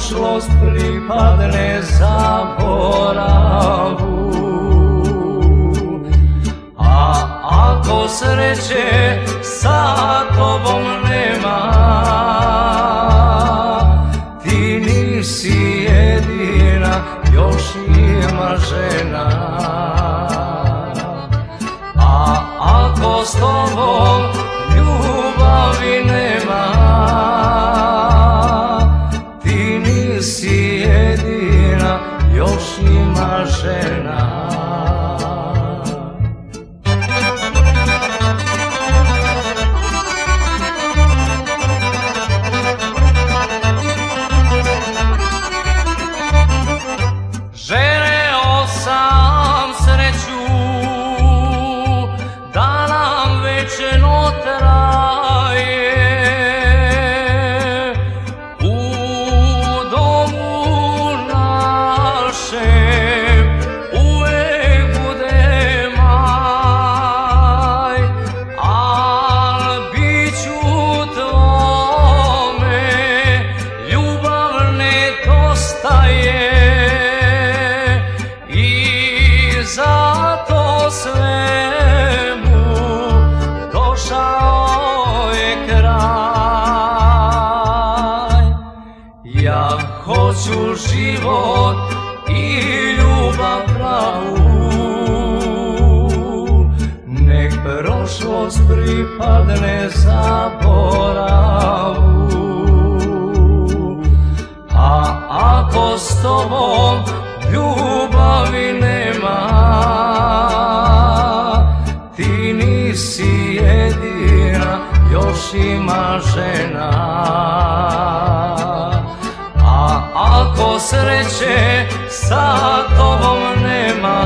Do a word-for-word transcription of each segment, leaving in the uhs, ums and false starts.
prošlost pripadne zaboravu. A ako sreće sa tobom nema, ti nisi jedina, još ima žena. A ako s tobom ljubavi nema, ti nisi jedina, još ima žena. Želeo sam sreću da nam večno traje, u domu našem uvek bude maj, al bit ću tvome, ljubav nedostaje. Zato svemu došao je kraj. Ja hoću život i ljubav pravu, nek prošlost pripadne zaboravu. A ako s tobom ljubavi nema, ti nisi jedina, još ima žena. A ako sreće sa tobom nema,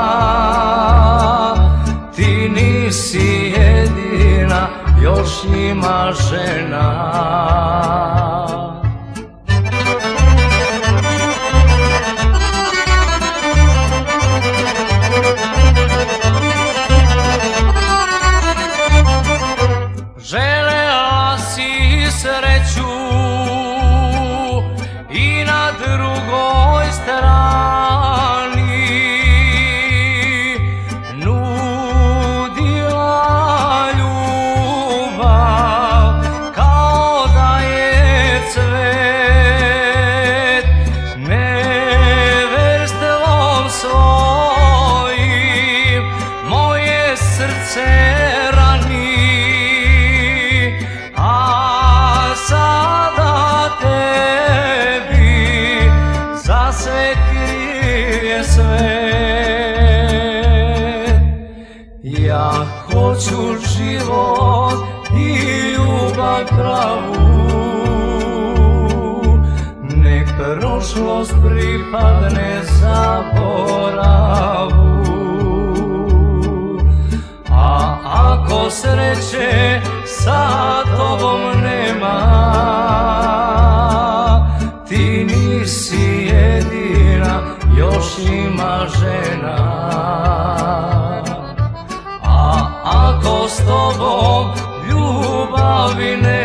ti nisi jedina, još ima žena. Želela si sreću i na drugoj strani, nudila ljubav kao da je cvet, neverstvom svojim moje srce rani. Sve kriv je svet. Ja hoću život i ljubav pravu, nek prošlost pripadne zaboravu. A ako sreće sa tobom nema, ti nisi jedina, još ima žena. A ako s tobom ljubavi nema,